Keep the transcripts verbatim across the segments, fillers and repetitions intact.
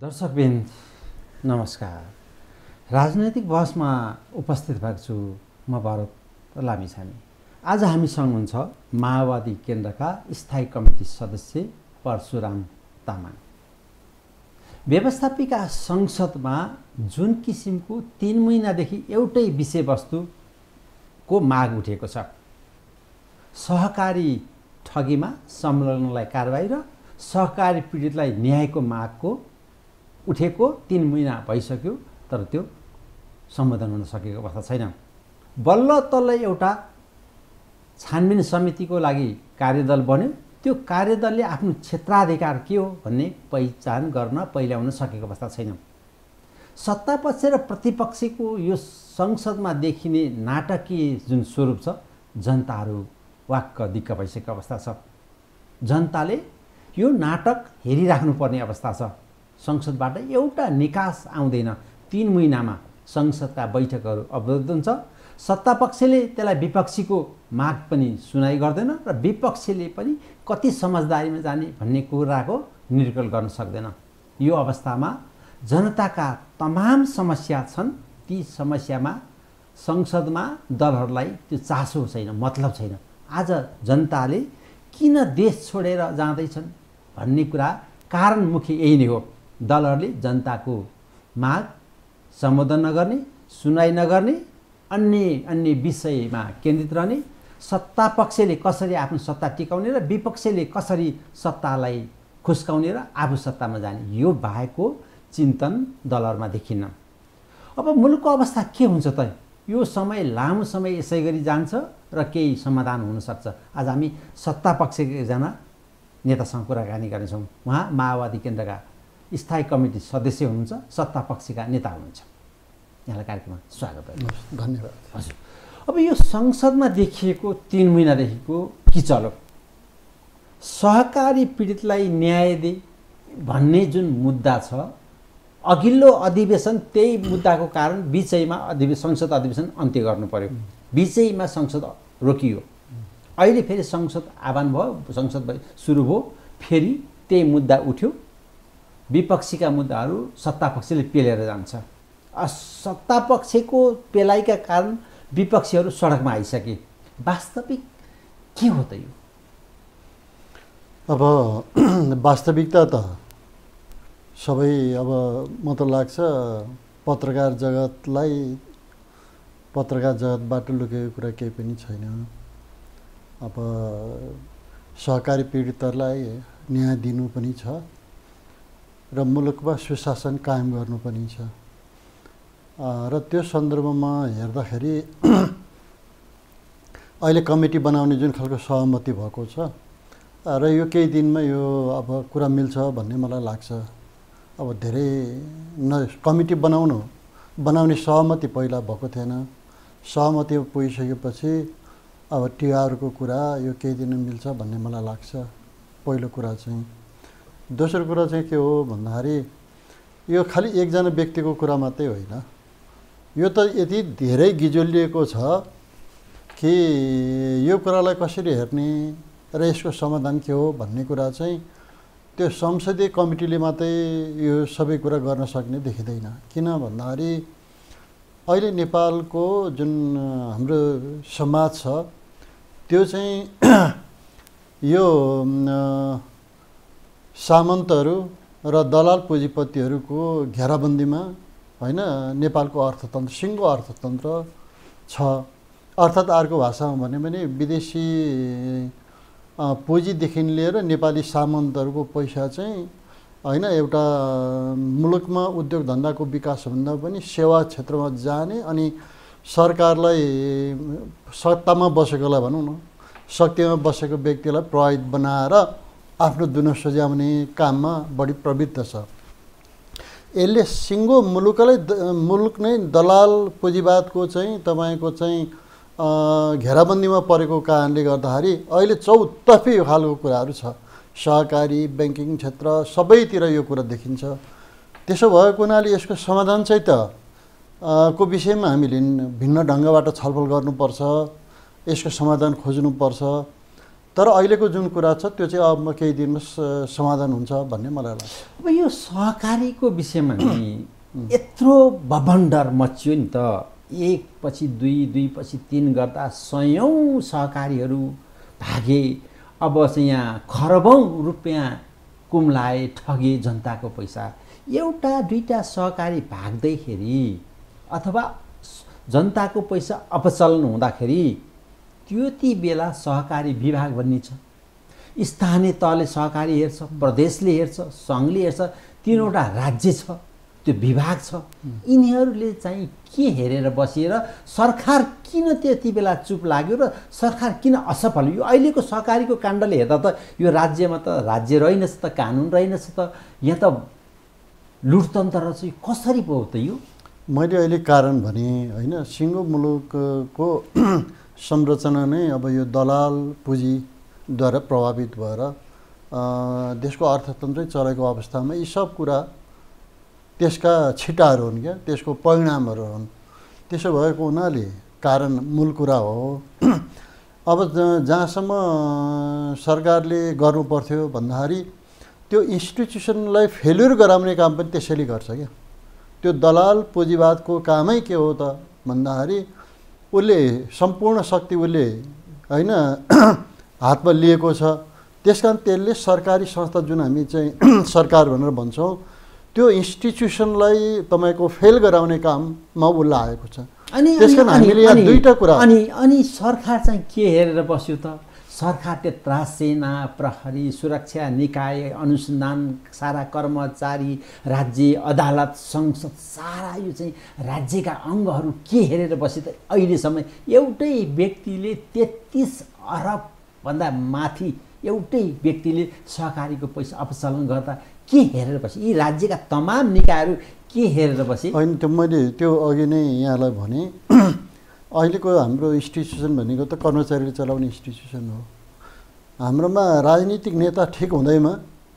दर्शकबिन नमस्कार। राजनैतिक बहसमा उपस्थित भएको छु म भरत लामिछाने। आज हामीसँग हुनुहुन्छ माओवादी केन्द्रका स्थायी कमिटी सदस्य परशुराम तामाङ। व्यवस्थापिका संसदमा जुन किसिमको तीन महिनादेखि एउटै विषयवस्तुको माग उठेको छ, सहकारी ठगीमा संलग्नलाई कारबाही र सहकारी पीडितलाई न्यायको मागको उठेको तीन महिना भइसक्यो, तर त्यो सम्बोधन हुन सकेको अवस्था छैन। बल्ल तल्ल एउटा छानबिन समितिको लागि कार्यदल बन्यो। त्यो कार्यदलले आफ्नो क्षेत्राधिकार के हो भन्ने पहिचान गर्न पहिल्याउन सकेको अवस्था छैन। सत्तापक्ष र प्रतिपक्षको यो संसदमा देखिने नाटकीय जुन स्वरूप छ, जनताहरू वाक्क दिक्क भइसकेको अवस्था छ। जनताले यो नाटक हेरिराख्नुपर्ने अवस्था छ। संसदबाट एउटा निकास आउँदैन। तीन महिनामा संसदका बैठकहरू अवरुद्ध हुन्छ। सत्तापक्षले त्यसलाई विपक्षीको माग पनि सुनाइ गर्दैन र विपक्षीले पनि कति समझदारीमा जाने भन्ने कुराको निर्कल गर्न सक्दैन। यो अवस्थामा जनताका तमाम समस्या छन्। ती समस्यामा संसदमा दलहरूलाई त्यो चासो छैन, मतलब छैन। आज जनताले किन देश छोडेर जाँदैछन् भन्ने कुरा कारण मुख्य यही नै हो। दलहरूले जनताको माग सम्बोधन नगर्ने, सुनाइ नगर्ने, अन्य अन्य विषयमा केन्द्रित रहने, सत्तापक्षले कसरी आफ्नो सत्ता टिकाउने र विपक्षले कसरी सत्तालाई खुस्काउने र आफू सत्तामा जाने, यो बाहेकको चिन्तन दलहरूमा देखिन्न। अब मुलुकको अवस्था के हुन्छ त? यो समय लामो समय यसै गरी जान्छ र केही समाधान हुनसक्छ। आज हामी सत्तापक्षका एकजना नेतासँग कुराकानी गर्नेछौँ। उहाँ माओवादी केन्द्रका स्थायी कमिटी सदस्य हुनुहुन्छ, सत्तापक्षका नेता हुनुहुन्छ। यहाँलाई कार्यक्रममा स्वागत है। धन्यवाद। हजुर, अब यो संसदमा देखिएको तीन महिनादेखिको किचलो सहकारी पीडितलाई न्याय दे भन्ने जुन मुद्दा छ, अघिल्लो अधिवेशन त्यही मुद्दाको कारण बिचैमा अधिवेशन संसद अधिवेशन अन्त्य गर्नु पर्यो। बिचैमा संसद रोकियो। अहिले फेरि संसद आह्वान भयो, संसद सुरु भयो, फेरि त्यही मुद्दा उठ्यो। विपक्षीका मुद्दाहरू सत्तापक्षले पेलेर जान्छ। सत्तापक्षको पेलाइका कारण विपक्षीहरू सडकमा आइसके। वास्तविक के हो त यो? अब वास्तविकता त सबै, अब म त लाग्छ पत्रकार जगतलाई पत्रकार जगतबाट लुकेको कुरा केही पनि छैन। अब सहकारी पीडितहरूलाई न्याय दिनु पनि छ र मुलुकमा सुशासन कायम गर्नु पनि छ। र त्यो सन्दर्भमा हेर्दाखेरि अहिले कमिटी बनाउने जुन खालको सहमति भएको छ र यो केही दिनमा यो अब कुरा मिल्छ भन्ने मलाई लाग्छ। अब धेरै न कमिटी बनाउनु बनाउने सहमति पहिला भएको थिएन। सहमति पुगिसकेपछि अब टिआरको कुरा यो केही दिन मिल्छ भन्ने मलाई लाग्छ, पहिलो कुरा चाहिँ। दोस्रो कुरा चाहिँ के हो भन्दाखेरि यो खालि एकजना व्यक्तिको कुरा मात्रै होइन। यो त यति धेरै गिजोलिएको छ कि यो कुरालाई कसरी हेर्ने र यसको समाधान के हो भन्ने कुरा चाहिँ त्यो संसदीय कमिटीले मात्रै यो सबै कुरा गर्न सक्ने देखिँदैन। किन भन्दाखेरि अहिले नेपालको जुन हाम्रो समाज छ त्यो चाहिँ यो सामन्तहरू र दलाल पुँजीपतिहरूको घेराबन्दीमा होइन नेपालको अर्थतन्त्र, सिङ्गो अर्थतन्त्र छ। अर्थात् अर्को भाषामा भन्यो भने विदेशी पुँजीदेखि लिएर नेपाली सामन्तहरूको पैसा चाहिँ होइन एउटा मुलुकमा उद्योग धन्दाको विकासभन्दा पनि सेवा क्षेत्रमा जाने अनि सरकारलाई सत्तामा बसेकोलाई भनौँ न, शक्तिमा बसेको व्यक्तिलाई प्रभावित बनाएर आफ्नो दुनो सजाउने काममा बढी प्रवृत्त छ। यसले सिङ्गो मुलुकलाई मुलुक नै दलाल पुँजीवादको चाहिँ तपाईँको चाहिँ घेराबन्दीमा परेको कारणले गर्दाखेरि अहिले चौतर्फी यो खालको कुराहरू छ। सहकारी, ब्याङ्किङ क्षेत्र सबैतिर यो कुरा देखिन्छ। त्यसो भएको हुनाले यसको समाधान चाहिँ त को विषयमा हामीले भिन्न ढङ्गबाट छलफल गर्नुपर्छ, यसको समाधान खोज्नुपर्छ। तर अहिलेको जुन कुरा छ त्यो चाहिँ अब केही दिनमा समाधान हुन्छ भन्ने मलाई लाग्छ। अब यो सहकारीको विषयमा नि यत्रो बबन्डर मच्यो नि त, एक पछि दुई दुई पछि तीन गर्दा सयौँ सहकारीहरू भागे। अब चाहिँ यहाँ खरबौँ रुपियाँ कुम्लाए, ठगे जनताको पैसा। एउटा दुईटा सहकारी भाग्दैखेरि अथवा जनताको पैसा अपचलन हुँदाखेरि त्यति बेला सहकारी विभाग भन्ने छ, स्थानीय तहले सहकारी हेर्छ, प्रदेशले हेर्छ, सङ्घले हेर्छ, तीनवटा राज्य छ, त्यो विभाग छ। यिनीहरूले चाहिँ के हेरेर बसेर सरकार किन त्यति बेला चुप लाग्यो र सरकार किन असफल? यो अहिलेको सहकारीको काण्डले हेर्दा त यो राज्यमा त राज्य रहेनछ त, कानुन रहेनछ त, यहाँ त लुटतन्त्र चाहिँ कसरी पो त यो? मैले अहिले कारण भने होइन, सिङ्गो मुलुकको संरचना नै अब यो दलाल पुँजीद्वारा प्रभावित भएर देशको अर्थतन्त्रै चलेको अवस्थामा यी सब कुरा त्यसका छिटाहरू हुन् क्या, त्यसको परिणामहरू हुन्। त्यसो भएको हुनाले कारण मूल कुरा हो। अब जहाँसम्म सरकारले गर्नुपर्थ्यो भन्दाखेरि त्यो इन्स्टिट्युसनलाई फेल्युर गराउने काम पनि त्यसैले गर्छ क्या। त्यो दलाल पुँजीवादको कामै के हो त भन्दाखेरि उसले सम्पूर्ण शक्ति उसले होइन हातमा लिएको छ। त्यस कारण त्यसले सरकारी संस्था जुन हामी चाहिँ सरकार भनेर भन्छौँ त्यो इन्स्टिट्युसनलाई तपाईँको फेल गराउने काममा ऊ लागेको छ। अनि त्यसकारण हामीले यहाँ दुईटा कुरा अनि अनि सरकार चाहिँ के हेरेर बस्यो त? सरकार त्यत्रा सेना, प्रहरी, सुरक्षा निकाय, अनुसन्धान, सारा कर्मचारी, राज्य, अदालत, संसद, सारा यो चाहिँ राज्यका अङ्गहरू के हेरेर बसे त? अहिलेसम्म एउटै व्यक्तिले तेत्तिस अरबभन्दा माथि एउटै व्यक्तिले सहकारीको पैसा अपचलन गर्दा के हेरेर बसे? यी राज्यका तमाम निकायहरू के हेरेर बसे? होइन, त्यो मैले त्यो अघि नै यहाँलाई भने अहिलेको हाम्रो इन्स्टिट्युसन भनेको त कर्मचारीले चलाउने इन्स्टिट्युसन हो। हाम्रोमा राजनीतिक नेता ठिक हुँदैमा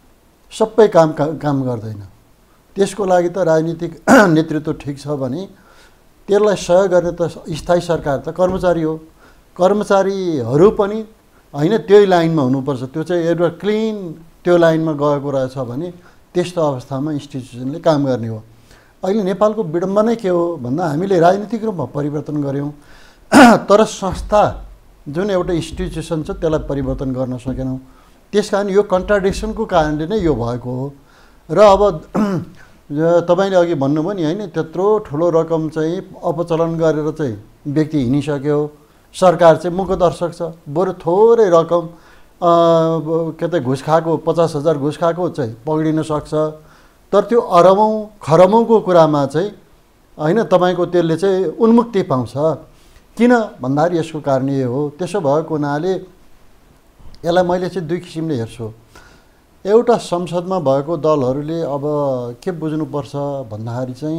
सबै काम काम गर्दैन। त्यसको लागि त राजनीतिक नेतृत्व ठिक छ भने त्यसलाई सहयोग गर्ने त स्थायी सरकार त कर्मचारी हो। कर्मचारीहरू पनि होइन त्यही लाइनमा हुनुपर्छ। त्यो चाहिँ एउटा क्लिन त्यो लाइनमा गएको रहेछ भने त्यस्तो अवस्थामा इन्स्टिट्युसनले काम गर्ने हो। अहिले नेपालको विडम्बना के हो भन्दा हामीले राजनीतिक रूपमा परिवर्तन गऱ्यौँ तर संस्था जुन एउटा इन्स्टिट्युसन छ त्यसलाई परिवर्तन गर्न सकेनौँ। त्यस कारण यो कन्ट्राडिक्सनको कारणले नै यो भएको हो। र अब तपाईँले अघि भन्नुभयो नि होइन, त्यत्रो ठुलो रकम चाहिँ अपचलन गरेर चाहिँ व्यक्ति हिँडिसक्यो, सरकार चाहिँ मुखदर्शक छ। बरु थोरै रकम के त घुस खाएको पचास हजार घुस खाएको चाहिँ पक्रिन सक्छ, तर त्यो अरबौँ खरबौँको कुरामा चाहिँ होइन तपाईँको त्यसले चाहिँ उन्मुक्ति पाउँछ। किन भन्दाखेरि यसको कारण यो हो। त्यसो भएको हुनाले यसलाई मैले चाहिँ दुई किसिमले हेर्छु। एउटा संसदमा भएको दलहरूले अब के बुझ्नुपर्छ भन्दाखेरि चाहिँ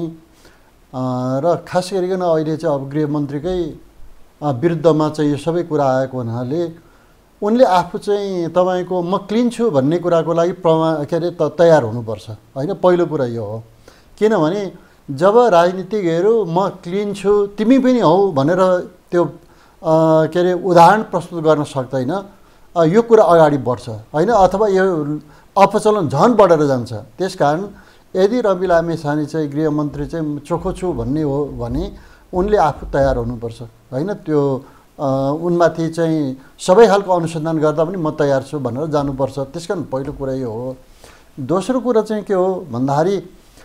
र खास गरिकन अहिले चाहिँ अब गृहमन्त्रीकै विरुद्धमा चाहिँ यो सबै कुरा आएको हुनाले उनले आफू चाहिँ तपाईँको म क्लिन छु भन्ने कुराको लागि प्रमा के अरे त तयार हुनुपर्छ होइन। पहिलो कुरा यो हो। किनभने जब राजनीतिकहरू म क्लिन छु तिमी पनि हौ भनेर त्यो के अरे उदाहरण प्रस्तुत गर्न सक्दैन, यो कुरा अगाडि बढ्छ होइन, अथवा यो अपचलन झन बढेर जान्छ। त्यस कारण यदि रवि लामिछाने चाहिँ गृहमन्त्री चाहिँ चोखो छु भन्ने हो भने उनले आफू तयार हुनुपर्छ होइन। त्यो उनमाथि चाहिँ सबै खालको अनुसन्धान गर्दा पनि म तयार छु भनेर जानुपर्छ। त्यस कारण पहिलो कुरा यो हो। दोस्रो कुरा चाहिँ के हो भन्दाखेरि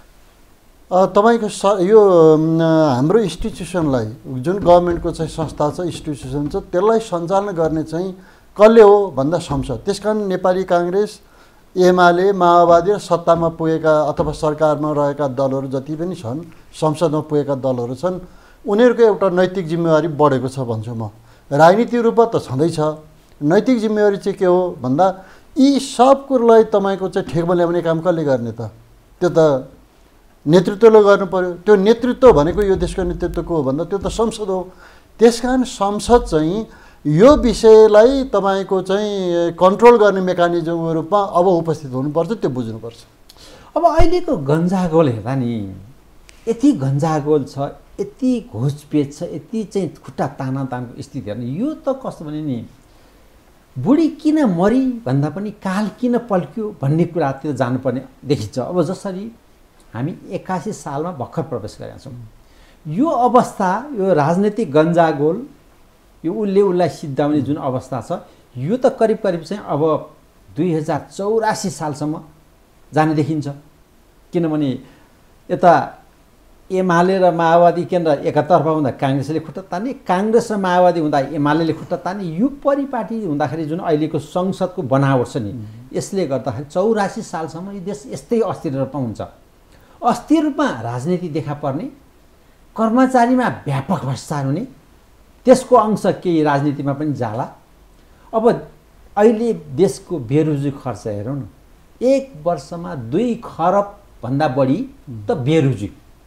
तपाईँको स यो हाम्रो इन्स्टिट्युसनलाई जुन गभर्मेन्टको चाहिँ संस्था छ, इन्स्टिट्युसन छ, त्यसलाई सञ्चालन गर्ने चाहिँ कसले हो भन्दा संसद। त्यस कारण नेपाली काङ्ग्रेस, एमाले, माओवादी र सत्तामा पुगेका अथवा सरकारमा रहेका दलहरू जति पनि छन्, संसदमा पुगेका दलहरू छन्, उनीहरूको एउटा नैतिक जिम्मेवारी बढेको छ भन्छु म। राजनीतिक रूपमा त छँदैछ, नैतिक जिम्मेवारी चाहिँ के हो भन्दा यी सब कुरालाई तपाईँको चाहिँ ठेकमा ल्याउने काम कसले गर्ने त? त्यो त नेतृत्वले गर्नु पर्यो। त्यो नेतृत्व भनेको यो देशको नेतृत्व को हो भन्दा त्यो त संसद हो। त्यस कारण संसद चाहिँ यो विषयलाई तपाईँको चाहिँ कन्ट्रोल गर्ने मेकानिजमको रूपमा अब उपस्थित हुनुपर्छ, त्यो बुझ्नुपर्छ। अब अहिलेको गन्जागोल हेर्दा नि यति गन्जागोल छ, यति घुसपेच छ, यति चाहिँ खुट्टा ताना तानको स्थिति हेर्नु, यो त कस्तो भने नि बुढी किन मरी भन्दा पनि काल किन पल्क्यो भन्ने कुरातिर जानुपर्ने देखिन्छ। अब जसरी हामी एकासी सालमा भर्खर प्रवेश गरेका छौँ, यो अवस्था, यो राजनीतिक गन्जागोल, यो उसले उसलाई सिद्धाउने जुन अवस्था छ, यो त करिब करिब चाहिँ अब दुई हजार चौरासी सालसम्म जाने देखिन्छ। किनभने यता एमाले र माओवादी केन्द्र एकातर्फ हुँदा काङ्ग्रेसले खुट्टा तान्ने, काङ्ग्रेस र माओवादी हुँदा एमाले खुट्टा तान्ने, यो परिपाटी हुँदाखेरि जुन अहिलेको संसदको बनावट छ नि, यसले गर्दाखेरि चौरासी सालसम्म यो देश यस्तै अस्थिर रूपमा हुन्छ। अस्थिर रूपमा राजनीति देखा पर्ने, कर्मचारीमा व्यापक भ्रष्टाचार हुने, त्यसको अंश केही राजनीतिमा पनि जाला। अब अहिले देशको बेरोजगारी खर्च हेरौँ न, एक वर्षमा दुई खरब भन्दा बढी त बेरोजगारी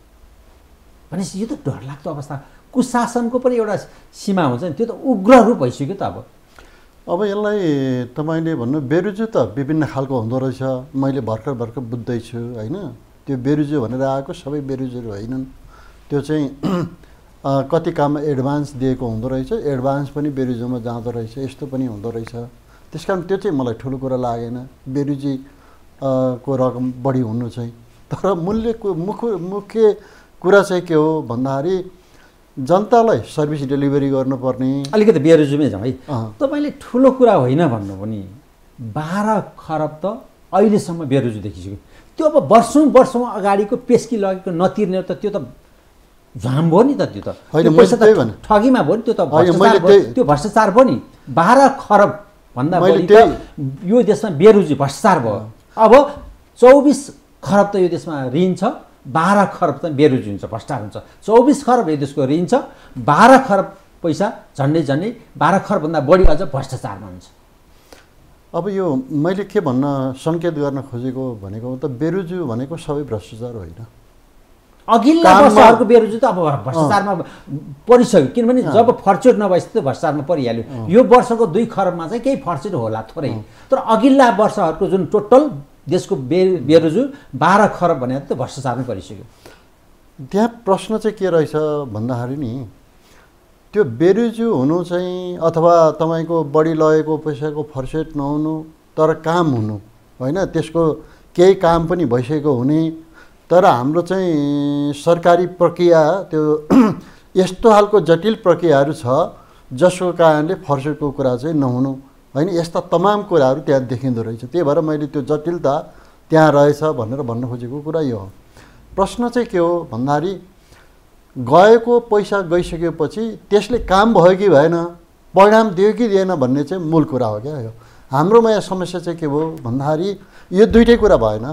भनेपछि यो त डरलाग्दो अवस्था। कुशासनको पनि एउटा सीमा हुन्छ नि, त्यो त उग्र रूप भइसक्यो त। अब अब यसलाई तपाईँले भन्नु बेरोजगारी त विभिन्न खालको हुँदो रहेछ। मैले भर्खर भर्खर बुझ्दैछु होइन, त्यो बेरोजगारी भनेर आएको सबै बेरोजगारी होइनन्। त्यो चाहिँ कति काममा एडभान्स दिएको हुँदो रहेछ, एडभान्स पनि बेरोजगारीमा जाँदो रहेछ, यस्तो पनि हुँदो रहेछ। त्यस कारण त्यो चाहिँ मलाई ठुलो कुरा लागेन बेरोजगारी को रकम बढी हुनु चाहिँ। तर मूल्यको मुख्य मुख्य कुरा चाहिँ के हो भन्दाखेरि जनतालाई सर्भिस डेलिभरी गर्नुपर्ने। अलिकति बेरोजगारीमै जाउँ है। तपाईँले ठुलो कुरा होइन भन्नु पनि बाह्र खरब त अहिलेसम्म बेरोजगारी देखिसक्यो। त्यो अब वर्षौँ वर्षौँ अगाडिको पेस्की लगेको नतिर्ने त त्यो त झाम भयो नि त। त्यो त पैसा त ठगीमा भयो नि, त्यो त भ्रष्टाचार भयो, त्यो भ्रष्टाचार भयो नि। बाह्र खरब भन्दा बढी त यो देशमा बेरोजगारी भ्रष्टाचार भयो। अब चौबिस खरब त यो देशमा ऋण छ, बाह्र खरब त बेरोजगारी हुन्छ, भ्रष्टाचार हुन्छ। चौबिस खरब यो देशको ऋण छ, बाह्र खरब पैसा झन्डै झन्डै बाह्र खरबभन्दा बढी अझ भ्रष्टाचारमा हुन्छ। अब यो मैले के भन्न सङ्केत गर्न खोजेको भनेको त बेरोजगारी भनेको सबै भ्रष्टाचार होइन। अघिल्ला वर्षहरूको बेरोजगारी त अब भ्रष्टाचारमा परिसक्यो। किनभने जब फर्चुट नभएपछि त भ्रष्टाचारमा परिहाल्यो। यो वर्षको दुई खरबमा चाहिँ केही फर्चुट होला थोरै, तर अघिल्ला वर्षहरूको जुन टोटल देशको बे बेरोजगारी बाह्र खरब भनेर त भ्रष्टाचारमै परिसक्यो। त्यहाँ प्रश्न चाहिँ के रहेछ भन्दाखेरि नि, त्यो बेरोजगारी हुनु चाहिँ अथवा तपाईँको बढी लगेको पैसाको फर्सेट नहुनु, तर काम हुनु होइन, त्यसको केही काम पनि भइसकेको हुने। तर हाम्रो चाहिँ सरकारी प्रक्रिया त्यो यस्तो खालको जटिल प्रक्रियाहरू छ जसको कारणले फर्सेटको कुरा चाहिँ नहुनु होइन, यस्ता तमाम कुराहरू त्यहाँ देखिँदो रहेछ। त्यही भएर मैले त्यो जटिलता त्यहाँ रहेछ भनेर भन्न खोजेको कुरा यो हो। प्रश्न चाहिँ के हो भन्दाखेरि गएको पैसा गइसकेपछि त्यसले काम भयो कि भएन, परिणाम दियो कि दिएन भन्ने चाहिँ मूल कुरा हो क्या। यो हाम्रोमा यहाँ समस्या चाहिँ के भयो भन्दाखेरि यो दुइटै कुरा भएन।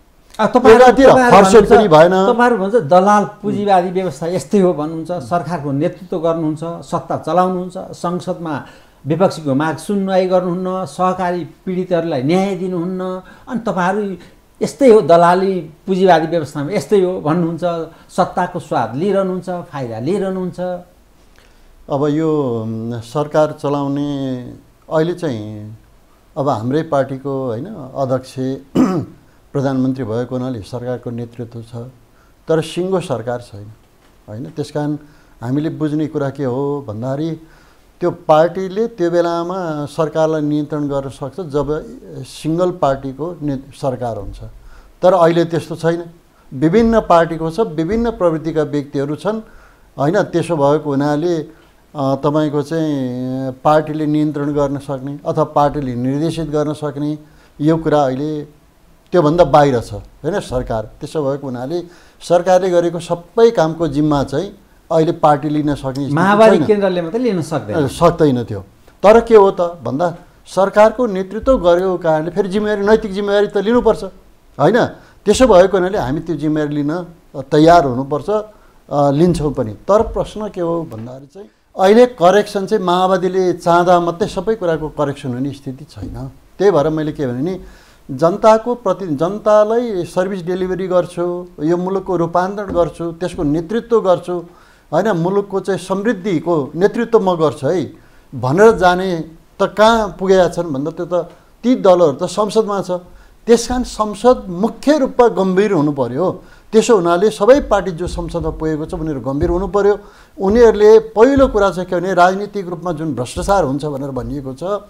फर्सेट पनि भएन। तपाईँहरू भन्छ दलाल पुँजीवादी व्यवस्था यस्तै हो भन्नुहुन्छ, सरकारको नेतृत्व गर्नुहुन्छ, सत्ता चलाउनुहुन्छ, संसदमा विपक्षीको माग सुनवाई गर्नुहुन्न, सहकारी पीडितहरूलाई न्याय दिनुहुन्न, अनि तपाईँहरू यस्तै हो दलाली पुँजीवादी व्यवस्थामा यस्तै हो भन्नुहुन्छ, सत्ताको स्वाद लिइरहनुहुन्छ, फाइदा लिइरहनुहुन्छ। अब यो सरकार चलाउने अहिले चाहिँ अब हाम्रै पार्टीको होइन अध्यक्ष प्रधानमन्त्री भएको हुनाले सरकारको नेतृत्व छ, तर सिङ्गो सरकार छैन होइन। त्यस कारण हामीले बुझ्ने कुरा के हो भन्दाखेरि त्यो पार्टीले त्यो बेलामा सरकारलाई नियन्त्रण गर्न सक्छ जब सिङ्गल पार्टीको ने सरकार हुन्छ। तर अहिले त्यस्तो छैन, विभिन्न पार्टीको छ, विभिन्न प्रवृत्तिका व्यक्तिहरू छन् होइन। त्यसो भएको हुनाले तपाईँको चाहिँ पार्टीले नियन्त्रण गर्न सक्ने अथवा पार्टीले निर्देशित गर्न सक्ने यो कुरा अहिले त्योभन्दा बाहिर छ होइन सरकार। त्यसो भएको हुनाले सरकारले गरेको सबै कामको जिम्मा चाहिँ अहिले पार्टी लिन सक्ने माओवादी केन्द्रले मात्रै लिन सक्दैन सक्दैन त्यो। तर के हो त भन्दा सरकारको नेतृत्व गरेको कारणले फेरि जिम्मेवारी नैतिक जिम्मेवारी त लिनुपर्छ होइन। त्यसो भएको हुनाले हामी त्यो जिम्मेवारी लिन तयार हुनुपर्छ, लिन्छौँ पनि। तर प्रश्न के हो भन्दाखेरि चाहिँ अहिले करेक्सन चाहिँ माओवादीले चाहँदा मात्रै सबै कुराको करेक्सन हुने स्थिति छैन। त्यही भएर मैले के भने नि जनताको प्रति जनतालाई सर्भिस डेलिभरी गर्छु, यो मुलुकको रूपान्तरण गर्छु, त्यसको नेतृत्व गर्छु होइन, मुलुकको चाहिँ समृद्धिको नेतृत्व म गर्छु है भनेर जाने त कहाँ पुगेका छन् भन्दा त्यो त ती दलहरू त संसदमा छ। त्यस कारण संसद मुख्य रूपमा गम्भीर हुनु पर्यो। त्यसो हुनाले सबै पार्टी जो संसदमा पुगेको छ उनीहरू गम्भीर हुनु पर्यो। उनीहरूले पहिलो कुरा चाहिँ के भने राजनीतिक रूपमा जुन भ्रष्टाचार हुन्छ भनेर भनिएको छ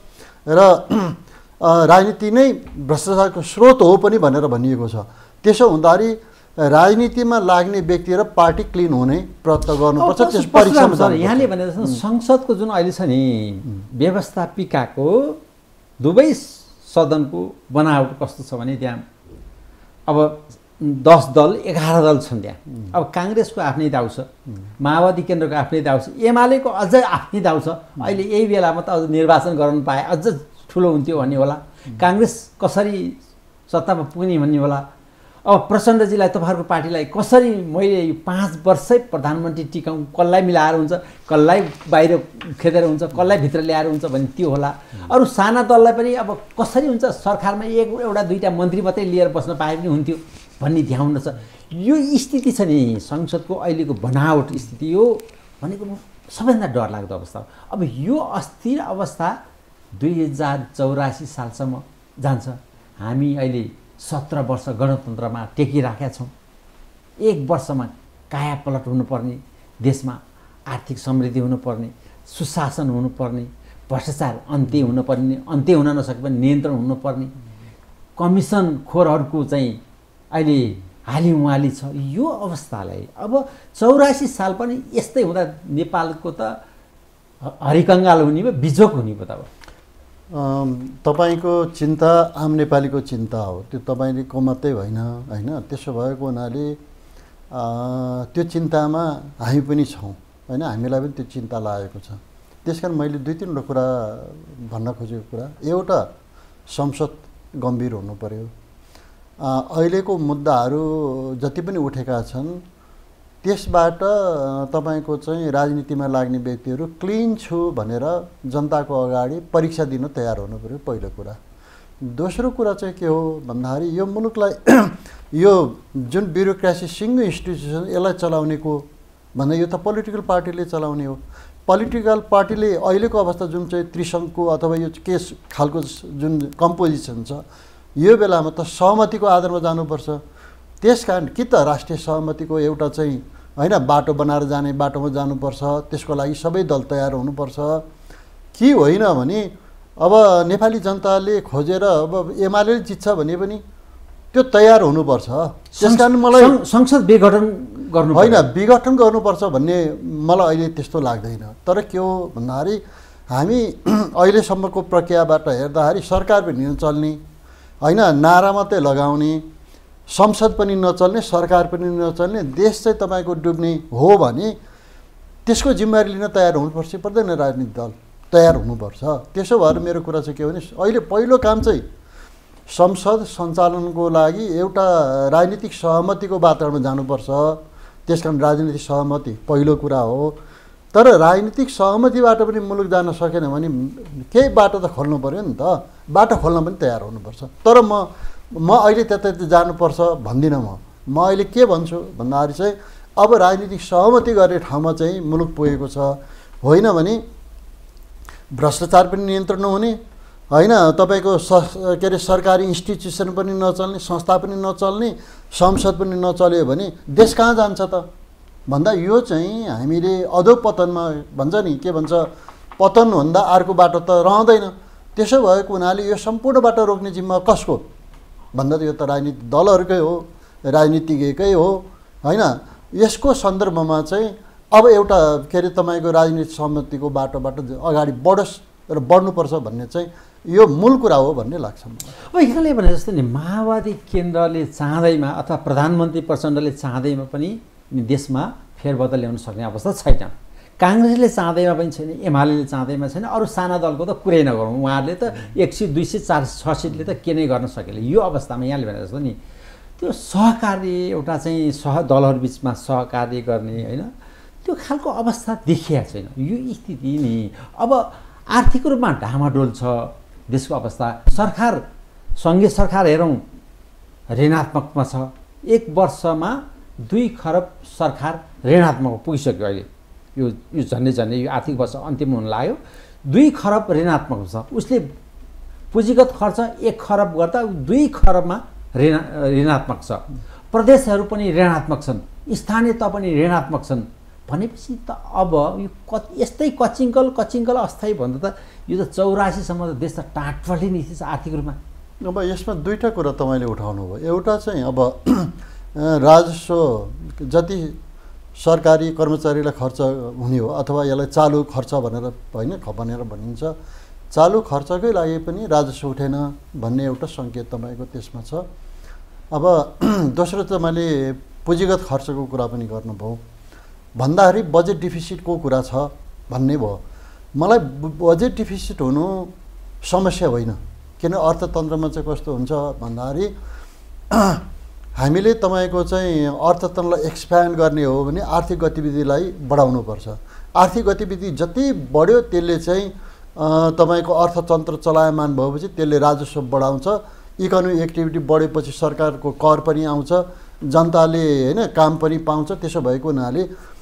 र राजनीति नै भ्रष्टाचारको स्रोत हो पनि भनेर भनिएको छ। त्यसो हुँदाखेरि राजनीतिमा लाग्ने व्यक्ति र पार्टी क्लिन हुने प्रयत्न गर्नुपर्छ। त्यस परीक्षामा सर यहाँले भने जस्तो संसदको जुन अहिले छ नि व्यवस्थापिकाको दुवै सदनको बनावट कस्तो छ भने त्यहाँ अब दस दल एघार दल छन् त्यहाँ। अब काङ्ग्रेसको आफ्नै दाउ छ, माओवादी केन्द्रको आफ्नै दाउ छ, एमालेको अझै आफ्नै दाउ छ। अहिले यही बेलामा त अझ निर्वाचन गराउनु पाए अझ ठुलो हुन्थ्यो भन्ने होला, काङ्ग्रेस कसरी सत्तामा पुग्ने भन्ने होला। अब प्रचण्डजीलाई तपाईँहरूको पार्टीलाई कसरी मैले यो पाँच वर्षै प्रधानमन्त्री टिकाउँ, कसलाई मिलाएर हुन्छ, कसलाई बाहिर खेदेर हुन्छ, कसलाई भित्र ल्याएर हुन्छ भन्ने त्यो होला। अरू साना दललाई पनि अब कसरी हुन्छ सरकारमा एक एउटा दुईवटा मन्त्री मात्रै लिएर बस्न पाए पनि हुन्थ्यो भन्ने ध्यान छ। यो स्थिति छ नि संसदको अहिलेको बनावट स्थिति, यो भनेको सबैभन्दा डरलाग्दो अवस्था हो। अब यो अस्थिर अवस्था दुई हजार चौरासी सालसम्म जान्छ। हामी अहिले सत्र वर्ष गणतन्त्रमा टेकिराखेका छौँ। एक वर्षमा कायापलट हुनुपर्ने, देशमा आर्थिक समृद्धि हुनुपर्ने, सुशासन हुनुपर्ने, भ्रष्टाचार अन्त्य हुनुपर्ने, अन्त्य हुन नसके पनि नियन्त्रण हुनुपर्ने, कमिसन खोरहरूको चाहिँ अहिले हालिउहाली छ। यो अवस्थालाई अब चौरासी साल पनि यस्तै हुँदा नेपालको त हरिकङ्गाल हुने भयो, बिजोक हुने भयो। त अब तपाईँको चिन्ता आम नेपालीको चिन्ता हो, त्यो तपाईँको मात्रै होइन होइन। त्यसो भएको हुनाले त्यो चिन्तामा हामी पनि छौँ होइन, हामीलाई पनि त्यो चिन्ता लागेको छ। त्यस कारण मैले दुई तिनवटा कुरा भन्न खोजेको कुरा, एउटा संसद गम्भीर हुनु पर्यो। अहिलेको मुद्दाहरू जति पनि उठेका छन् त्यसबाट तपाईँको चाहिँ राजनीतिमा लाग्ने व्यक्तिहरू क्लिन छु भनेर जनताको अगाडि परीक्षा दिन तयार हुनु पर्यो, पहिलो कुरा। दोस्रो कुरा चाहिँ के हो भन्दाखेरि यो मुलुकलाई यो जुन ब्युरोक्रेसी सिङ्गो इन्स्टिट्युसन यसलाई चलाउने को भन्दा यो त पोलिटिकल पार्टीले चलाउने हो। पोलिटिकल पार्टीले अहिलेको अवस्था जुन चाहिँ त्रिसङ्घको अथवा यो केस खालको जुन कम्पोजिसन छ यो बेलामा त सहमतिको आधारमा जानुपर्छ। त्यस कारण कि त राष्ट्रिय सहमतिको एउटा चाहिँ होइन बाटो बनाएर जाने बाटोमा जानुपर्छ, त्यसको लागि सबै दल तयार हुनुपर्छ कि होइन भने अब नेपाली जनताले खोजेर अब एमाले जित्छ भने पनि त्यो तयार हुनुपर्छ। त्यस कारण मलाई संसद विघटन गर्नु होइन विघटन गर्नुपर्छ भन्ने मलाई अहिले त्यस्तो लाग्दैन। तर के हो भन्दाखेरि हामी अहिलेसम्मको प्रक्रियाबाट हेर्दाखेरि सरकार पनि नचल्ने होइन, नारा मात्रै लगाउने, संसद पनि नचल्ने, सरकार पनि नचल्ने, देश चाहिँ तपाईँको डुब्ने हो भने त्यसको जिम्मेवारी लिन तयार हुनुपर्छ पर्दैन, राजनीतिक दल तयार हुनुपर्छ। त्यसो भएर मेरो कुरा चाहिँ के हो भने अहिले पहिलो काम चाहिँ संसद सञ्चालनको लागि एउटा राजनीतिक सहमतिको वातावरणमा जानुपर्छ। त्यस कारण राजनीतिक सहमति पहिलो कुरा हो। तर राजनीतिक सहमतिबाट पनि मुलुक जान सकेन भने केही बाटो त खोल्नु पऱ्यो नि त, बाटो खोल्न पनि तयार हुनुपर्छ। तर म म अहिले त्यता जानुपर्छ भन्दिनँ। म म अहिले के भन्छु भन्दाखेरि चाहिँ अब राजनीतिक सहमति गर्ने ठाउँमा चाहिँ मुलुक पुगेको छ, होइन भने भ्रष्टाचार पनि नियन्त्रण नहुने होइन, तपाईँको स के अरे सरकारी इन्स्टिट्युसन पनि नचल्ने, संस्था पनि नचल्ने, संसद पनि नचल्यो भने देश कहाँ जान्छ त भन्दा यो चाहिँ हामीले अधोपतनमा भन्छ नि, के भन्छ पतनभन्दा अर्को बाटो त रहँदैन। त्यसो भएको हुनाले यो सम्पूर्ण बाटो रोक्ने जिम्मा कसको भन्दा यो त राजनीतिक दलहरूकै हो, राजनीतिज्ञकै हो होइन। यसको सन्दर्भमा चाहिँ अब एउटा के अरे तपाईँको राजनीतिक सहमतिको बाटोबाट अगाडि बढोस् र बढ्नुपर्छ भन्ने चाहिँ यो मूल कुरा हो भन्ने लाग्छ मलाई। अब यहाँले भने जस्तो नि माओवादी केन्द्रले चाहँदैमा अथवा प्रधानमन्त्री प्रचण्डले चाहँदैमा पनि देशमा फेरबदल ल्याउन सक्ने अवस्था छैन। काङ्ग्रेसले चाहँदैमा पनि छैन, एमाले चाहँदैमा छैन, अरू साना दलको त कुरै नगरौँ। उहाँहरूले त एक सय दुई सय चार छ सिटले त के नै गर्न सकेले। यो अवस्थामा यहाँले भने जस्तो नि त्यो सहकार्य एउटा चाहिँ सह दलहरू बिचमा सहकार्य गर्ने होइन त्यो खालको अवस्था देखिएको छैन। यो स्थिति नि अब आर्थिक रूपमा ढामाडोल छ देशको अवस्था। सरकार सङ्घीय सरकार हेरौँ ऋणात्मकमा छ। एक वर्षमा दुई खरब सरकार ऋणात्मक पुगिसक्यो। अहिले यो यो झन्डै झन्डै यो आर्थिक वर्ष अन्तिम हुन लाग्यो, दुई खरब ऋणात्मक छ। उसले पुँजीगत खर्च एक खरब गर्दा दुई खरबमा ऋण ऋणात्मक छ। प्रदेशहरू पनि ऋणात्मक छन्, स्थानीय तह पनि ऋणात्मक छन्। भनेपछि त अब यो क यस्तै कचिङ्कल कचिङ्कल अस्थायी भन्दा त यो त चौरासीसम्म त देश त टाटफल्टी नै थिएछ आर्थिक रूपमा। अब यसमा दुईवटा कुरा तपाईँले उठाउनु भयो। एउटा चाहिँ अब राजस्व जति सरकारी कर्मचारीलाई खर्च हुने हो अथवा यसलाई चालु खर्च भनेर होइन भनेर भनिन्छ, चालु खर्चकै लागि पनि राजस्व उठेन भन्ने एउटा सङ्केत तपाईँको त्यसमा छ। अब दोस्रो त मैले पुँजीगत खर्चको कुरा पनि गर्नुभयो भन्दाखेरि बजेट डिफिसिटको कुरा छ भन्ने भयो। मलाई बजेट डिफिसिट हुनु समस्या होइन, किन अर्थतन्त्रमा चाहिँ कस्तो हुन्छ भन्दाखेरि हामीले तपाईँको चाहिँ अर्थतन्त्रलाई एक्सप्यान्ड गर्ने हो भने आर्थिक गतिविधिलाई बढाउनुपर्छ। आर्थिक गतिविधि जति बढ्यो त्यसले चाहिँ तपाईँको अर्थतन्त्र चलायमान भएपछि त्यसले राजस्व बढाउँछ, इकोनोमिक एक्टिभिटी बढेपछि सरकारको कर पनि आउँछ, जनताले होइन काम पनि पाउँछ। त्यसो भएको हुनाले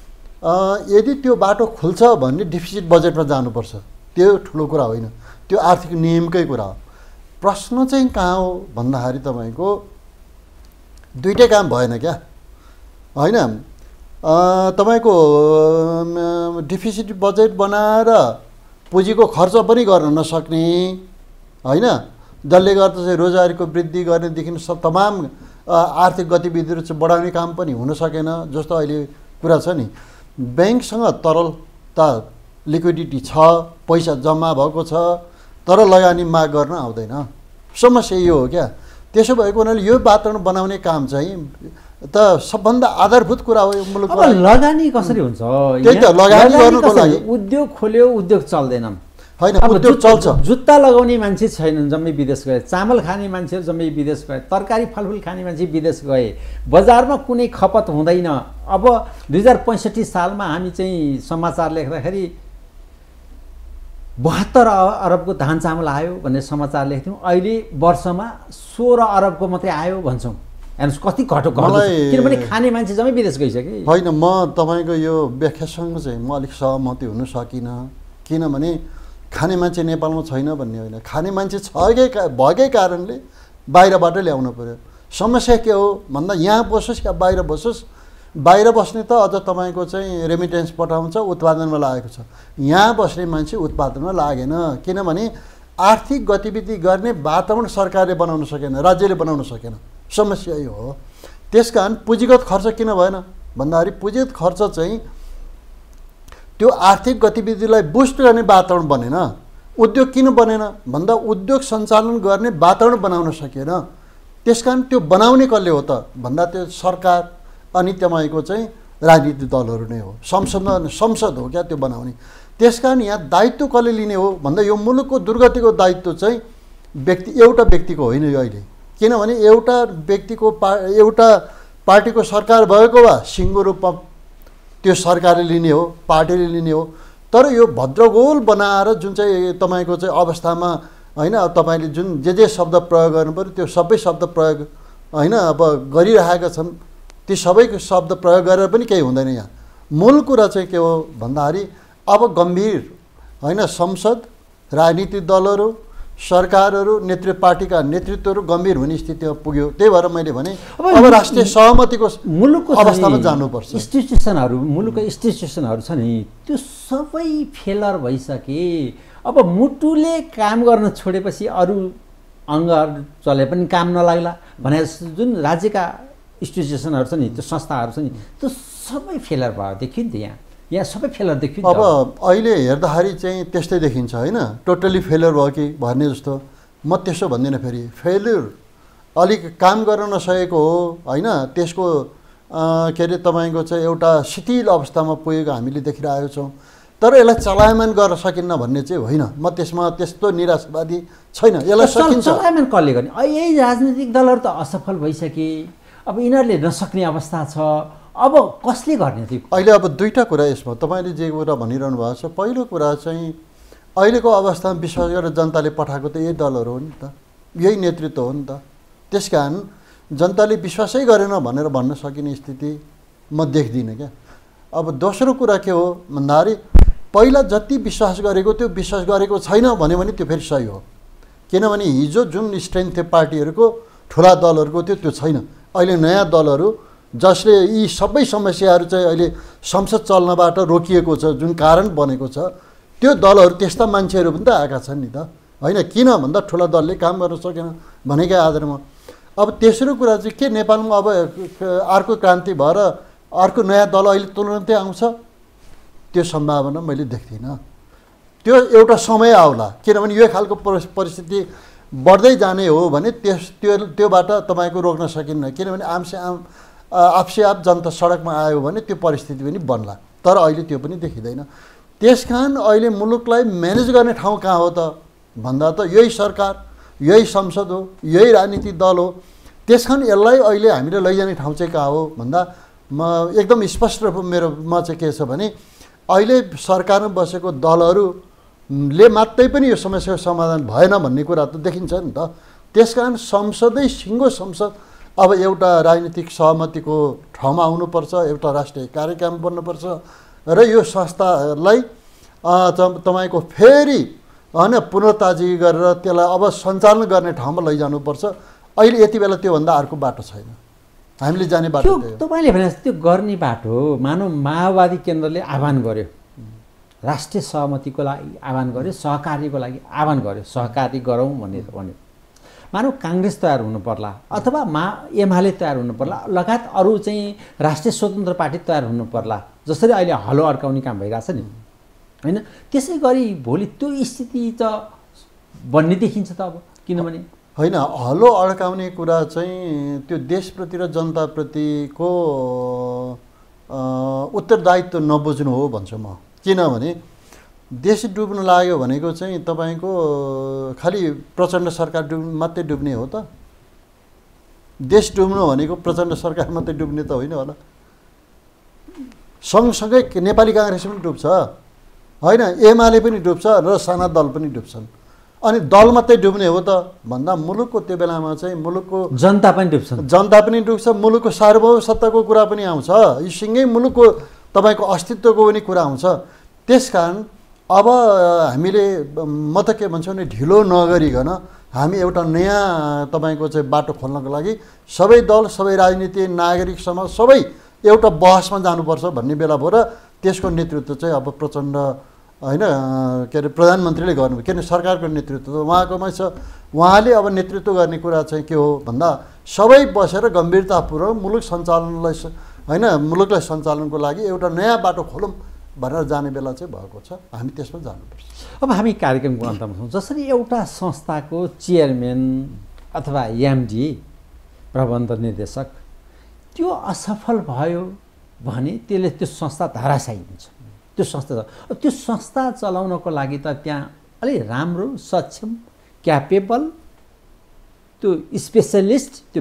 यदि त्यो बाटो खुल्छ भने डिफिसिट बजेटमा जानुपर्छ, त्यो ठुलो कुरा होइन, त्यो आर्थिक नियमकै कुरा हो। प्रश्न चाहिँ कहाँ हो भन्दाखेरि तपाईँको दुईटै काम भएन क्या होइन। तपाईँको डिफिसिट बजेट बनाएर पुँजीको खर्च पनि गर्न नसक्ने होइन, जसले गर्दा चाहिँ रोजगारीको वृद्धि गर्नेदेखि सब तमाम आर्थिक गतिविधिहरू चाहिँ बढाउने काम पनि हुन सकेन। जस्तो अहिले कुरा छ नि, ब्याङ्कसँग तरलता लिक्विडिटी छ, पैसा जम्मा भएको छ, तर लगानी माग गर्न आउँदैन। समस्या यो हो क्या। त्यसो भएको हुनाले यो वातावरण बनाउने काम चाहिँ त सबभन्दा आधारभूत कुरा हो यो मुलुकको। अब लगानी कसरी हुन्छ? त्यही त लगानी गर्नुको लागि उद्योग खोल्यो, उद्योग चल्दैन होइन, उद्योग चल्छ। जुत्ता लगाउने मान्छे छैनन्, जम्मै विदेश गए। चामल खाने मान्छेहरू जम्मै विदेश गए। तरकारी फलफुल खाने मान्छे विदेश गए। बजारमा कुनै खपत हुँदैन। अब दुई हजार पैँसठी सालमा हामी चाहिँ समाचार लेख्दाखेरि बहत्तर अरबको धान चामल आयो भन्ने समाचार लेख्थ्यौँ। अहिले वर्षमा सोह्र अरबको मात्रै आयो भन्छौँ। हेर्नुहोस् कति घटो घट्यो, किनभने खाने मान्छे जम्मै विदेश गइसक्यो। होइन, म तपाईँको यो व्याख्यासँग चाहिँ म अलिक सहमति हुन सकिनँ, किनभने खाने मान्छे नेपालमा छैन भन्ने होइन, खाने मान्छे छकै भएकै कारणले बाहिरबाट ल्याउनु पर्यो। समस्या के हो भन्दा यहाँ बसोस् या बाहिर बसोस्, बाहिर बस्ने त अझ तपाईँको चाहिँ रेमिटेन्स पठाउँछ, उत्पादनमा लागेको छ। यहाँ बस्ने मान्छे उत्पादनमा लागेन, किनभने आर्थिक गतिविधि गर्ने वातावरण सरकारले बनाउन सकेन, राज्यले बनाउन सकेन। समस्या यो हो। त्यस कारण पुँजीगत खर्च किन भएन भन्दाखेरि पुँजीगत खर्च चाहिँ त्यो आर्थिक गतिविधिलाई बुस्ट गर्ने वातावरण बनेन। उद्योग किन बनेन भन्दा उद्योग सञ्चालन गर्ने वातावरण बनाउन सकेन। त्यस कारण त्यो बनाउने कसले हो त भन्दा त्यो सरकार अनि तपाईँको चाहिँ राजनीतिक दलहरू नै हो, संसद संसद हो क्या त्यो बनाउने। त्यस कारण यहाँ दायित्व कसले लिने हो भन्दा यो मुलुकको दुर्गतिको दायित्व चाहिँ व्यक्ति एउटा व्यक्तिको होइन यो अहिले, किनभने एउटा व्यक्तिको पा एउटा पार्टीको सरकार भएको भए सिङ्गो रूपमा त्यो सरकारले लिने हो, पार्टीले लिने हो। तर यो भद्रगोल बनाएर जुन चाहिँ तपाईँको चाहिँ अवस्थामा होइन, तपाईँले जुन जे जे शब्द प्रयोग गर्नु पऱ्यो त्यो सबै शब्द प्रयोग होइन अब गरिरहेका छन्। ती सबैको शब्द प्रयोग गरेर पनि केही हुँदैन। यहाँ मूल कुरा चाहिँ के हो भन्दाखेरि अब गम्भीर होइन, संसद, राजनीतिक दलहरू, सरकारहरू, नेतृत्व पार्टीका नेतृत्वहरू गम्भीर हुने स्थितिमा पुग्यो। त्यही भएर मैले भने अब राष्ट्रिय सहमतिको मुलुकको अवस्थामा जानुपर्छ। इन्स्टिट्युसनहरू, मुलुकका इन्स्टिट्युसनहरू छ नि त्यो सबै फेलर भइसके। अब मुटुले काम गर्न छोडेपछि अरू अङ्गहरू चले पनि काम नलाग्ला भने जुन राज्यका इन्स्टिट्युसनहरू छ नि, त्यो संस्थाहरू छ नि, त्यो सबै फेलर भयो देखियो नि त। यहाँ यहाँ सबै फेलर देखियो। अब अहिले हेर्दाखेरि चाहिँ त्यस्तै देखिन्छ होइन, टोटली फेलर भयो कि भन्ने जस्तो। म त्यसो भन्दिनँ। फेरि फेल्युर अलिक काम गर्न नसकेको हो होइन, त्यसको के अरे तपाईँको चाहिँ एउटा शिथिल अवस्थामा पुगेको हामीले देखिरहेको छौँ। तर यसलाई चलायमान गर्न सकिन्न भन्ने चाहिँ होइन, म त्यसमा त्यस्तो निराशावादी छैन। यसलाई सकिन्छ। चलायमान कसले गर्ने? यही राजनीतिक दलहरू त असफल भइसके। अब यिनीहरूले नसक्ने अवस्था छ, अब कसले गर्ने थियो? अहिले अब दुईवटा कुरा यसमा तपाईँले जे कुरा भनिरहनु भएको छ। पहिलो कुरा चाहिँ अहिलेको अवस्थामा विश्वास गरेर जनताले पठाएको त यही दलहरू हो नि त, यही नेतृत्व हो नि त। त्यस कारण जनताले विश्वासै गरेन भनेर भन्न सकिने स्थिति म देख्दिनँ क्या। अब दोस्रो कुरा के हो भन्दाखेरि पहिला जति विश्वास गरेको त्यो विश्वास गरेको छैन भन्यो भने त्यो फेरि सही हो, किनभने हिजो जुन स्ट्रेन्थ थियो पार्टीहरूको, ठुला दलहरूको थियो त्यो छैन। अहिले नयाँ दलहरू जसले यी सबै समस्याहरू चाहिँ अहिले संसद चल्नबाट रोकिएको छ, जुन कारण बनेको छ, त्यो दलहरू त्यस्ता मान्छेहरू पनि त आएका छन् नि त, होइन? किन भन्दा ठुला दलले काम गर्न सकेन भनेकै आधारमा। अब तेस्रो कुरा चाहिँ के नेपालमा अब अर्को क्रान्ति भएर अर्को नयाँ दल अहिले तुरुन्तै आउँछ? त्यो सम्भावना मैले देख्दिनँ। त्यो एउटा समय आउला, किनभने यो खालको परिस्थिति बढ्दै जाने हो भने त्यस त्यो त्योबाट तपाईँको रोक्न सकिन्न, किनभने आमसे आम आफसे आफ जनता सडकमा आयो भने त्यो परिस्थिति पनि बन्ला। तर अहिले त्यो पनि देखिँदैन। त्यस कारण अहिले मुलुकलाई म्यानेज गर्ने ठाउँ कहाँ हो त भन्दा त यही सरकार, यही संसद हो, यही राजनीतिक दल हो। त्यस कारण यसलाई अहिले हामीले लैजाने ठाउँ चाहिँ कहाँ हो भन्दा म एकदम स्पष्ट मेरोमा चाहिँ के छ भने अहिले सरकारमा बसेको दलहरूले मात्रै पनि यो समस्याको समाधान भएन भन्ने कुरा त देखिन्छ नि त। त्यस कारण संसदै सिङ्गो संसद अब एउटा राजनीतिक सहमतिको ठाउँमा आउनुपर्छ, एउटा राष्ट्रिय कार्यक्रम बन्नुपर्छ र यो संस्थालाई तपाईँको फेरि होइन पुनर्ताजी गरेर त्यसलाई अब सञ्चालन गर्ने ठाउँमा लैजानुपर्छ। अहिले यति बेला त्योभन्दा अर्को बाटो छैन, हामीले जाने बाटो त्यो तपाईँले भने त्यो गर्ने बाटो मानव माओवादी केन्द्रले आह्वान गर्यो, राष्ट्रिय सहमतिको लागि आह्वान गर्यो, सहकार्यको लागि आह्वान गर्यो, सहकारी गरौँ भनेर भन्यो। मानव काङ्ग्रेस तयार हुनु पर्ला अथवा मा एमाले तयार हुनु पर्ला, लगायत अरू चाहिँ राष्ट्रिय स्वतन्त्र पार्टी तयार हुनु पर्ला, जसरी अहिले हलो अड्काउने काम भइरहेछ नि, होइन? त्यसै गरी भोलि त्यो स्थिति त बन्ने देखिन्छ त अब, किनभने होइन हलो अड्काउने कुरा चाहिँ त्यो देशप्रति र जनताप्रतिको उत्तरदायित्व नबुझ्नु हो भन्छु म। किनभने देश डुब्न लाग्यो भनेको चाहिँ तपाईँको खालि प्रचण्ड सरकार डुब मात्रै डुब्ने हो त? देश डुब्नु भनेको प्रचण्ड सरकार मात्रै डुब्ने त होइन होला। सँगसँगै नेपाली काङ्ग्रेस पनि डुब्छ, होइन? एमाले पनि डुब्छ र साना दल पनि डुब्छन्। अनि दल मात्रै डुब्ने हो त भन्दा मुलुकको त्यो बेलामा चाहिँ मुलुकको जनता पनि डुब्छ, जनता पनि डुब्छ, मुलुकको सार्वभौम सत्ताको कुरा पनि आउँछ, यो सँगै मुलुकको तपाईँको अस्तित्वको पनि कुरा आउँछ। त्यस कारण अब हामीले म त के भन्छु भने ढिलो नगरिकन हामी एउटा नयाँ तपाईँको चाहिँ बाटो खोल्नको लागि सबै दल, सबै राजनीति, नागरिक समाज सबै एउटा बहसमा जानुपर्छ भन्ने बेला भयो र त्यसको नेतृत्व चाहिँ अब प्रचण्ड होइन के अरे प्रधानमन्त्रीले गर्नुभयो, किनभने सरकारको नेतृत्व उहाँकोमै छ। उहाँले अब नेतृत्व गर्ने कुरा चाहिँ के हो भन्दा सबै बसेर गम्भीरतापूर्वक मुलुक सञ्चालनलाई होइन मुलुकलाई सञ्चालनको लागि एउटा नयाँ बाटो खोलौँ भनेर जाने बेला चाहिँ भएको छ। हामी त्यसमा जानुपर्छ। अब हामी कार्यक्रमको अन्तमा छौँ। जसरी एउटा संस्थाको चेयरम्यान अथवा एमडी प्रबन्ध निर्देशक त्यो असफल भयो भने त्यसले त्यो संस्था धराशायी हुन्छ। त्यो संस्था त्यो संस्था चलाउनको लागि त त्यहाँ अलि राम्रो, सक्षम, क्यापेबल, त्यो स्पेसलिस्ट, त्यो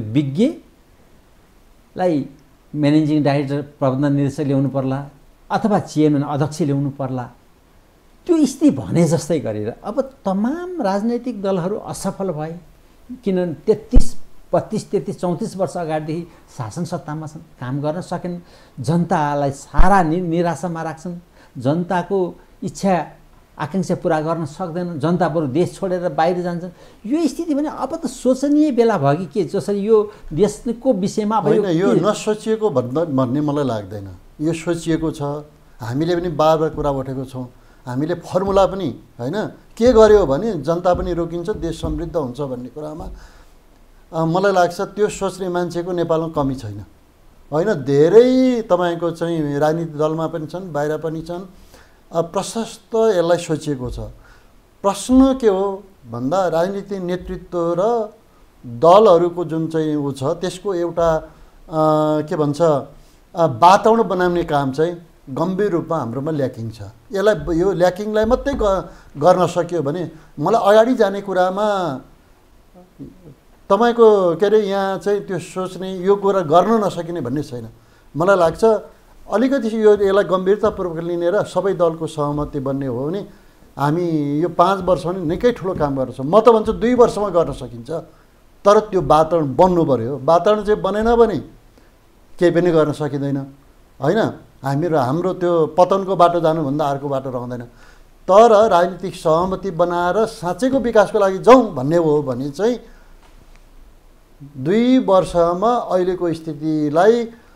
विज्ञलाई म्यानेजिङ डाइरेक्टर, प्रबन्ध निर्देशक ल्याउनु पर्ला अथवा चेयरम्यान, अध्यक्ष ल्याउनु पर्ला। त्यो स्थिति भने जस्तै गरेर अब तमाम राजनैतिक दलहरू असफल भए, किनभने तेत्तिस बत्तिस तेत्तिस चौतिस वर्ष अगाडिदेखि शासन सत्तामा छन्, काम गर्न सकेन, जनतालाई सारा नि निराशामा राख्छन्, जनताको इच्छा आकाङ्क्षा पुरा गर्न सक्दैनन्, जनता बरु देश छोडेर बाहिर जान्छन्। यो स्थिति भने अब त सोचनीय बेला भयो कि के? जसरी यो देशको विषयमा अब यो नसोचिएको भन्ने मलाई लाग्दैन। यो सोचिएको छ, हामीले पनि बार बार कुरा उठेको छौँ। हामीले फर्मुला पनि होइन के गर्यो भने जनता पनि रोकिन्छ, देश समृद्ध हुन्छ भन्ने कुरामा मलाई लाग्छ त्यो सोच्ने मान्छेको नेपालमा कमी छैन, होइन? धेरै तपाईँको चाहिँ राजनीतिक दलमा पनि छन्, बाहिर पनि छन्, प्रशस्त यसलाई सोचिएको छ। प्रश्न के हो भन्दा राजनीतिक नेतृत्व र दलहरूको जुन चाहिँ ऊ छ त्यसको एउटा के भन्छ वातावरण बनाउने काम चाहिँ गम्भीर रूपमा हाम्रोमा ल्याकिङ छ। यसलाई यो ल्याकिङलाई मात्रै गर्न सक्यो भने मलाई अगाडि जाने कुरामा तपाईँको के अरे यहाँ चाहिँ त्यो सोच्ने यो कुरा गर्न नसकिने भन्ने छैन। मलाई लाग्छ अलिकति यो यसलाई गम्भीरतापूर्वक लिने र सबै दलको सहमति बन्ने हो भने हामी यो पाँच वर्ष पनि निकै ठुलो काम गर्न सक्छौँ। म त भन्छु दुई वर्षमा गर्न सकिन्छ, तर त्यो वातावरण बन्नु पर्यो। वातावरण चाहिँ बनेन भने केही पनि गर्न सकिँदैन, होइन? हामीहरू हाम्रो त्यो पतनको बाटो जानुभन्दा अर्को बाटो रहँदैन। तर राजनीतिक सहमति बनाएर साँच्चैको विकासको लागि जाउँ भन्ने हो भने चाहिँ दुई वर्षमा अहिलेको स्थितिलाई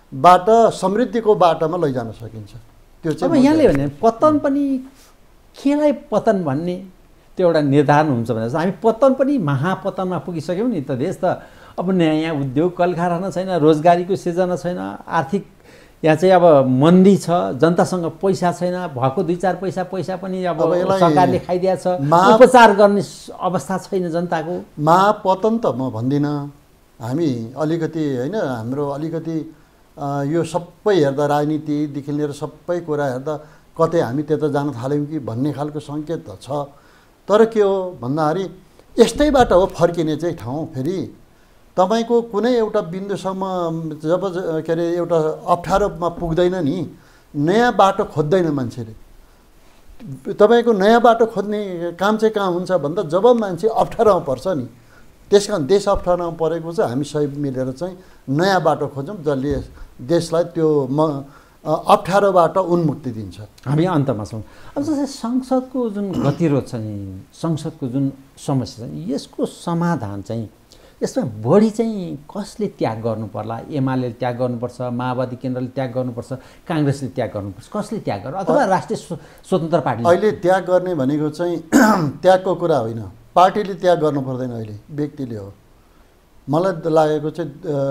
बाट समृद्धिको बाटोमा लैजान सकिन्छ। त्यो अब यहाँले भने पतन पनि केलाई पतन भन्ने त्यो एउटा निर्धारण हुन्छ भने हामी पतन पनि महापतनमा पुगिसक्यौँ नि त। देश त अब नयाँ उद्योग कल कारखाना छैन, रोजगारीको सिर्जना छैन, आर्थिक यहाँ चाहिँ अब मन्दी छ, जनतासँग पैसा छैन, भएको दुई चार पैसा पैसा पनि अब सरकारले खाइदिएको छ, उपचार गर्ने अवस्था छैन जनताको। महापतन त म भन्दिनँ, हामी अलिकति होइन हाम्रो अलिकति यो सबै हेर्दा राजनीतिदेखि लिएर सबै कुरा हेर्दा कतै हामी त्यता जान थाल्यौँ कि भन्ने खालको सङ्केत त छ। तर के हो भन्दाखेरि यस्तैबाट हो फर्किने चाहिँ ठाउँ। फेरि तपाईँको कुनै एउटा बिन्दुसम्म जब के अरे एउटा अप्ठ्यारोमा पुग्दैन नि, नयाँ बाटो खोज्दैन मान्छेले। तपाईँको नयाँ बाटो खोज्ने काम चाहिँ कहाँ हुन्छ भन्दा जब मान्छे अप्ठ्यारोमा पर्छ नि, त्यस कारण देश अप्ठ्यारोमा परेको चाहिँ हामी सबै मिलेर चाहिँ नयाँ बाटो खोज्यौँ जसले देशलाई त्यो म अप्ठ्यारोबाट उन्मुक्ति दिन्छ। हामी अन्तमा छौँ। अब जस्तै संसदको जुन गतिरोध छ नि, संसदको जुन समस्या छ नि, यसको समाधान चाहिँ यसमा बढी चाहिँ कसले त्याग गर्नु पर्ला? एमाले त्याग गर्नुपर्छ, माओवादी केन्द्रले त्याग गर्नुपर्छ, काङ्ग्रेसले त्याग गर्नुपर्छ, कसले त्याग गर्नु, अथवा राष्ट्रिय स्वतन्त्र पार्टीले? अहिले त्याग गर्ने भनेको चाहिँ त्यागको कुरा होइन, पार्टीले त्याग गर्नु पर्दैन, अहिले व्यक्तिले हो। मलाई लागेको चाहिँ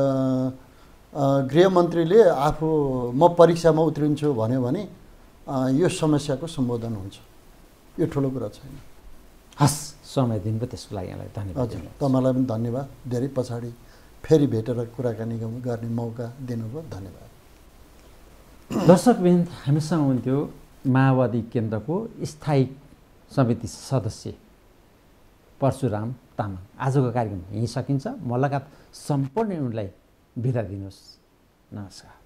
गृहमन्त्रीले आफू म परीक्षामा उत्रिन्छु भन्यो भने यो समस्याको सम्बोधन हुन्छ। यो ठुलो कुरा छैन। हस्, समय दिनुभयो त्यसको लागि यहाँलाई धन्यवाद। हजुर, तपाईँलाई पनि धन्यवाद। धेरै पछाडि फेरि भेटेर कुराकानी गर्ने मौका दिनुभयो, धन्यवाद। दर्शकवृन्द, हामीसँग हुन्थ्यो माओवादी केन्द्रको स्थायी समिति सदस्य परशुराम तामाङ। आजको कार्यक्रम यहीँ सकिन्छ। म लगायत सम्पूर्ण उनलाई बिदा दिनुहोस्। नमस्कार।